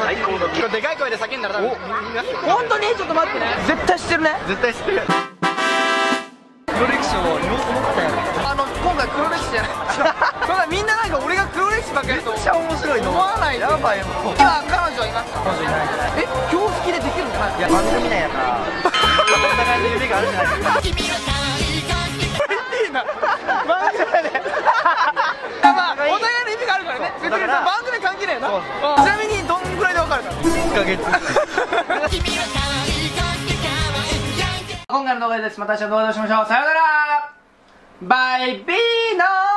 最高だ。でかい声で叫んだら多分みんな。 本当にちょっと待ってね。絶対知ってるね。 絶対知ってる。黒歴史を言おうと思ったよ。 今回黒歴史じゃない。そんなみんななんか俺が黒歴史ばっかりとめっちゃ面白いと思わない。 やばいもう。 今彼女はいますか？ 彼女いない。 今日好きでできるのかな。 いや番組内やからお互いの夢があるじゃないですか。 いいな。番組でまあお互いの意味があるからね。別に番組関係ないよな。ちなみにどんぐらいで別れたの 1ヶ月。 今回の動画です。また明日の動画でお会いしましょう。さようなら。バイビーノー。